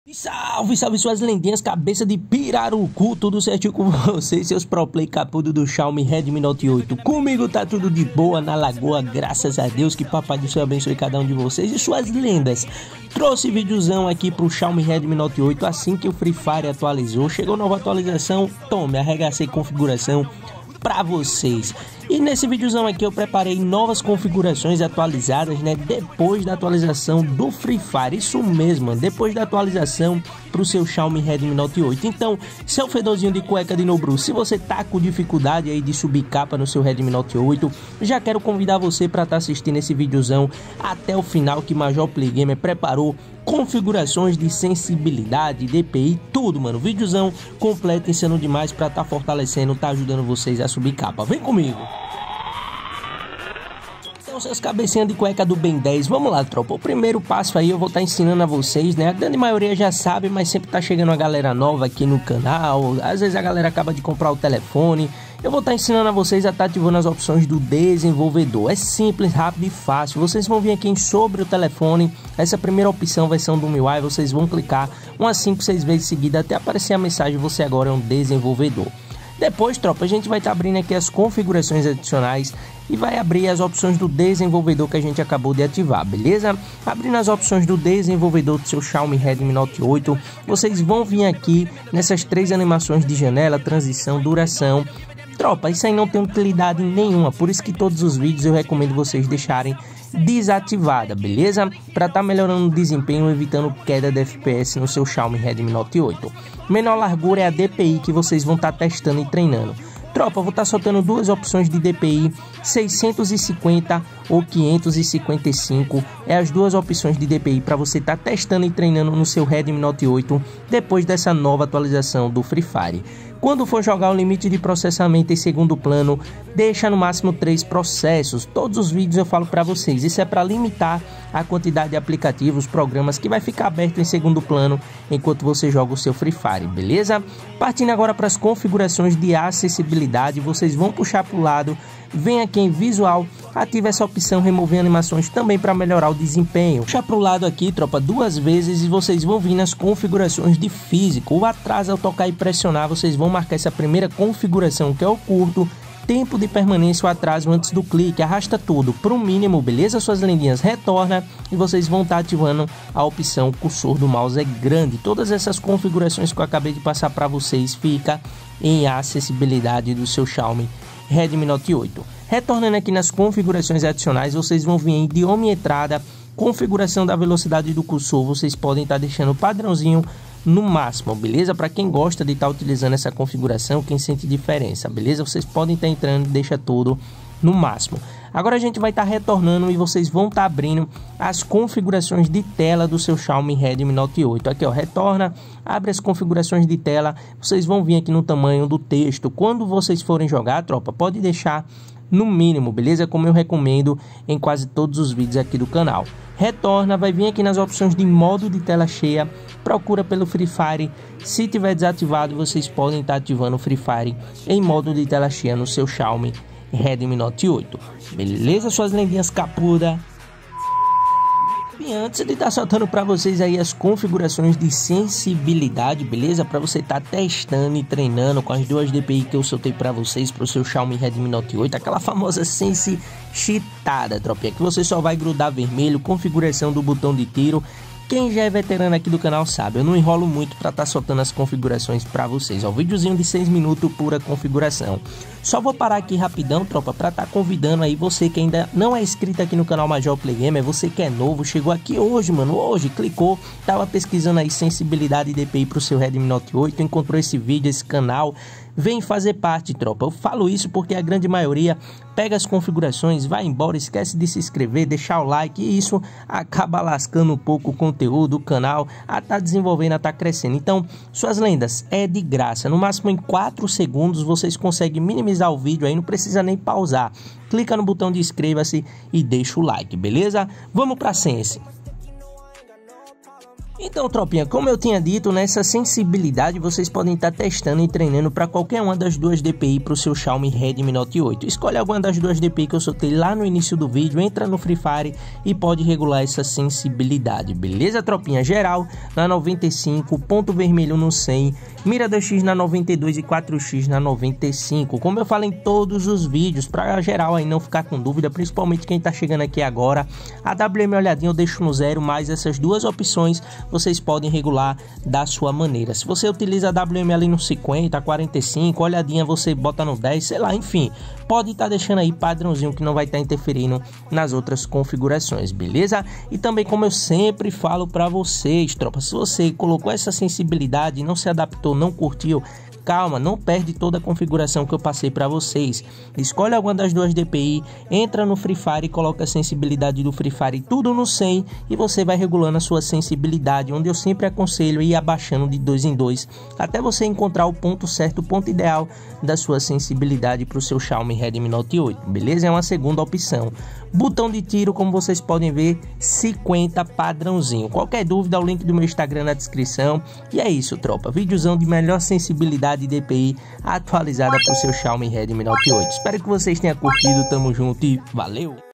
Salve, salve suas lendinhas, cabeça de pirarucu, tudo certinho com vocês, seus pro play capudo do Xiaomi Redmi Note 8. Comigo tá tudo de boa na lagoa, graças a Deus, que papai do céu abençoe cada um de vocês e suas lendas. Trouxe videozão aqui pro Xiaomi Redmi Note 8, assim que o Free Fire atualizou, chegou nova atualização, tome, arregacei configuração pra vocês. E nesse videozão aqui eu preparei novas configurações atualizadas, né, depois da atualização do Free Fire, isso mesmo, depois da atualização pro seu Xiaomi Redmi Note 8. Então, seu fedorzinho de cueca de Nobru, se você tá com dificuldade aí de subir capa no seu Redmi Note 8, já quero convidar você para estar assistindo esse videozão até o final, que Major Play Gamer preparou configurações de sensibilidade, DPI, tudo, mano. Videozão completo, insano demais, para estar fortalecendo, tá ajudando vocês a subir capa. Vem comigo! Então, seus cabecinhas de cueca do Ben 10, vamos lá, tropa. O primeiro passo aí eu vou estar ensinando a vocês, né? A grande maioria já sabe, mas sempre tá chegando uma galera nova aqui no canal. Às vezes a galera acaba de comprar o telefone. Eu vou estar ensinando a vocês a estar ativando as opções do desenvolvedor. É simples, rápido e fácil. Vocês vão vir aqui em sobre o telefone. Essa primeira opção vai ser um do MIUI. Vocês vão clicar umas 5, 6 vezes seguida até aparecer a mensagem: você agora é um desenvolvedor. Depois, tropa, a gente vai estar abrindo aqui as configurações adicionais e vai abrir as opções do desenvolvedor que a gente acabou de ativar, beleza? Abrindo as opções do desenvolvedor do seu Xiaomi Redmi Note 8, vocês vão vir aqui nessas 3 animações de janela, transição, duração. Tropa, isso aí não tem utilidade nenhuma, por isso que todos os vídeos eu recomendo vocês deixarem desativada, beleza? Para estar melhorando o desempenho, evitando queda de FPS no seu Xiaomi Redmi Note 8. Menor largura é a DPI que vocês vão estar testando e treinando. Tropa, vou estar soltando 2 opções de DPI, 650 ou 555. É as 2 opções de DPI para você estar testando e treinando no seu Redmi Note 8 depois dessa nova atualização do Free Fire. Quando for jogar o limite de processamento em segundo plano, deixa no máximo 3 processos. Todos os vídeos eu falo para vocês. Isso é para limitar a quantidade de aplicativos, programas que vai ficar aberto em segundo plano enquanto você joga o seu Free Fire, beleza? Partindo agora para as configurações de acessibilidade, vocês vão puxar para o lado, vem aqui em visual, ativa essa opção remover animações também para melhorar o desempenho. Puxa para o lado aqui, tropa, 2 vezes e vocês vão vir nas configurações de físico. O atraso ao tocar e pressionar, vocês vão marcar essa primeira configuração, que é o curto, tempo de permanência, o atraso antes do clique, arrasta tudo para o mínimo, beleza? Suas lendinhas, retorna e vocês vão estar ativando a opção cursor do mouse é grande. Todas essas configurações que eu acabei de passar para vocês fica em acessibilidade do seu Xiaomi Redmi Note 8. Retornando aqui nas configurações adicionais, vocês vão vir em idioma e entrada, configuração da velocidade do cursor, vocês podem estar deixando o padrãozinho no máximo, beleza? Para quem gosta de estar utilizando essa configuração, quem sente diferença, beleza? Vocês podem estar entrando e deixa tudo no máximo. Agora a gente vai estar retornando e vocês vão estar abrindo as configurações de tela do seu Xiaomi Redmi Note 8. Aqui, ó, retorna, abre as configurações de tela, vocês vão vir aqui no tamanho do texto. Quando vocês forem jogar, tropa, pode deixar no mínimo, beleza? Como eu recomendo em quase todos os vídeos aqui do canal. Retorna, vai vir aqui nas opções de modo de tela cheia, procura pelo Free Fire. Se tiver desativado, vocês podem estar ativando o Free Fire em modo de tela cheia no seu Xiaomi Redmi Note 8. Beleza, suas lendinhas capuda? E antes de estar soltando para vocês aí as configurações de sensibilidade, beleza? Para você estar testando e treinando com as 2 DPI que eu soltei para vocês para o seu Xiaomi Redmi Note 8, aquela famosa Sense cheatada, tropinha, que você só vai grudar vermelho, configuração do botão de tiro. Quem já é veterano aqui do canal sabe, eu não enrolo muito para estar soltando as configurações para vocês. Ó, videozinho de 6 minutos, pura configuração. Só vou parar aqui rapidão, tropa, para estar convidando aí você que ainda não é inscrito aqui no canal Major Play Gamer, você que é novo, chegou aqui hoje, mano, hoje, clicou, tava pesquisando aí sensibilidade e DPI para o seu Redmi Note 8, encontrou esse vídeo, esse canal, vem fazer parte, tropa. Eu falo isso porque a grande maioria pega as configurações, vai embora, esquece de se inscrever, deixar o like e isso acaba lascando um pouco o conteúdo, o canal, a tá desenvolvendo, a tá crescendo. Então, suas lendas, é de graça, no máximo em 4 segundos vocês conseguem minimizar o vídeo aí, não precisa nem pausar. Clica no botão de inscreva-se e deixa o like, beleza? Vamos pra Sense. Então, tropinha, como eu tinha dito, nessa sensibilidade vocês podem estar testando e treinando para qualquer uma das duas DPI para o seu Xiaomi Redmi Note 8. Escolhe alguma das duas DPI que eu soltei lá no início do vídeo, entra no Free Fire e pode regular essa sensibilidade, beleza, tropinha? Geral na 95, ponto vermelho no 100, mira 2x na 92 e 4x na 95. Como eu falo em todos os vídeos, para geral aí não ficar com dúvida, principalmente quem tá chegando aqui agora, a WM olhadinha eu deixo no 0, mas essas duas opções vocês podem regular da sua maneira. Se você utiliza a WM ali no 50, 45, olhadinha você bota no 10, sei lá, enfim, pode estar deixando aí padrãozinho que não vai estar interferindo nas outras configurações, beleza? E também, como eu sempre falo para vocês, tropa, se você colocou essa sensibilidade, não se adaptou, não curtiu, calma, não perde toda a configuração que eu passei para vocês. Escolhe alguma das duas DPI, entra no Free Fire e coloca a sensibilidade do Free Fire tudo no 100 e você vai regulando a sua sensibilidade, onde eu sempre aconselho ir abaixando de 2 em 2 até você encontrar o ponto certo, o ponto ideal da sua sensibilidade para o seu Xiaomi Redmi Note 8, beleza? É uma segunda opção. Botão de tiro, como vocês podem ver, 50 padrãozinho. Qualquer dúvida, o link do meu Instagram na descrição. E é isso, tropa. Vídeozão de melhor sensibilidade DPI atualizada para o seu Xiaomi Redmi Note 8. Espero que vocês tenham curtido. Tamo junto e valeu!